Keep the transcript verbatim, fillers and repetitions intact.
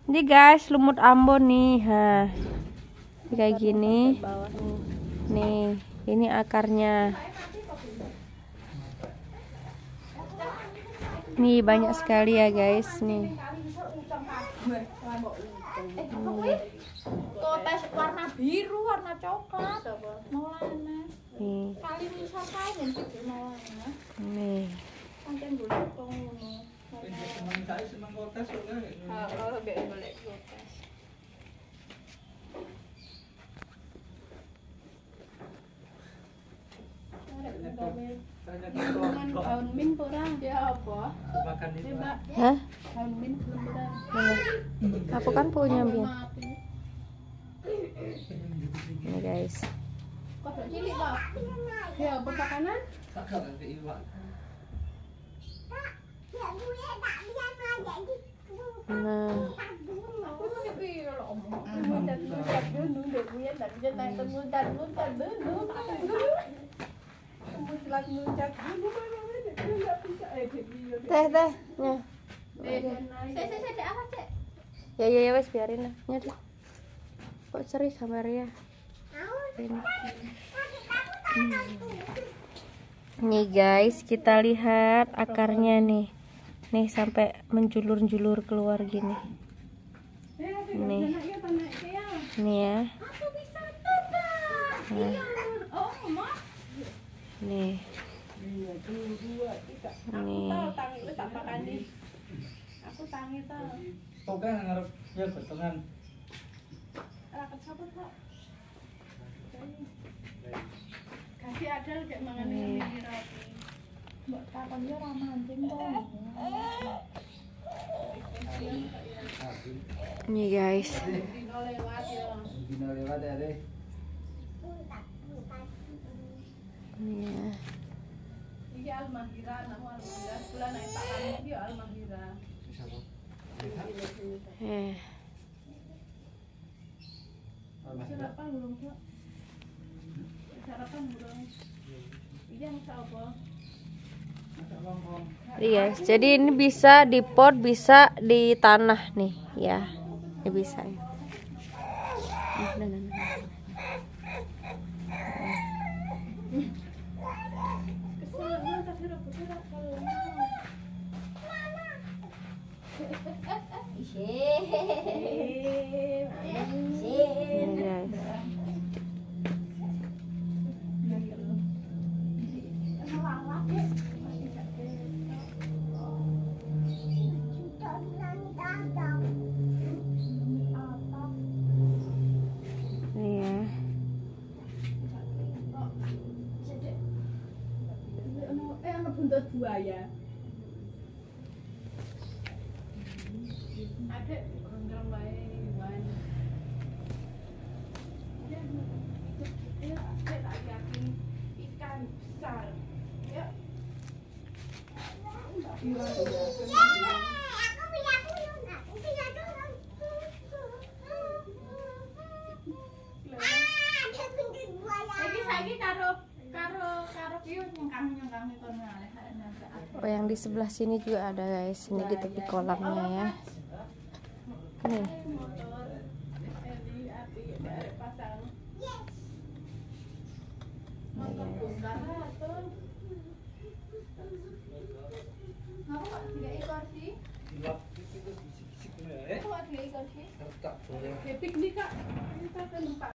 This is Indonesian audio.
Ini guys, lumut Ambon nih. Ha. Kayak gini. Nih, ini akarnya. Nih banyak sekali ya guys nih. Kotes warna biru, warna coklat. Maulana. Nih. Kali misal kae yen iki maulana. Nih. Pancen golek kok ngono. Seneng kae seneng kotes kok. Heeh, mbek golek kotes. Daun min kurang dia apa? Makan itu. Hah? Daun min belum kurang. Mana? Aku kan punya Bin. Ini guys. Kodok cilik kok. Ya apa makanan? Kakak nanti iwak. Nah, Aku pakai piro lho omong. Muncat muncat dulu ndek kuwi ndak jeneng muncat muncat dulu. Muncat muncat dulu enggak bisa eh video. teh teh. Nya. Eh, saya saya saya apa, Cek? Ya ya ya wes biarin lah. Nya deh. Kok seri kabarnya? Ini. Nih guys, kita lihat akarnya nih. Nih sampai menjulur-julur keluar gini. Nih. Nih ya. Aku bisa terbang. Nah, Oh, Mama. nih. Iya, dua dua tiga. Aku Nih. tahu tangi wis tak pakani. Aku tangi tahu. Oke ngarep ya potongan. Raket sapa kok? Kasih ada kayak mangan Nih. ini roti. Mbak takon yo ora mancing to. Nih guys. Dino lewat yo. Dino lewat ya deh. Nih ya. Iki Almahira, nama Almahira. Bulan naik pakani iki yo Almahira. Siapa? Eh. Sarapan belum kok. Sarapan belum. Iya apa? Masak lontong. Nih guys, jadi ini bisa di pot, bisa di tanah nih ya. Ini bisa ya. Nah, nah, nah, nah. Kesel lu kasih rebut ora kalau. Ini guys. Nih ya. Eh, ana buntut buaya. Adek ngerem wae wan. Ya, ya, adek tak yakin ikan besar. Ya. Iki saiki karo karo karo piye nyengkang-nyengkang kono ae. Oh, yang di sebelah sini juga ada guys. Ini di tepi kolamnya ya. Nih. Motor Eli api arek pasang. Motor bongkar tuh. Ngapa kok tiga ekor sih? Iwak itu bisik-bisik ya. Kok tiga ekor sih? Tak boleh. Ya piknik kak. Kita kan numpak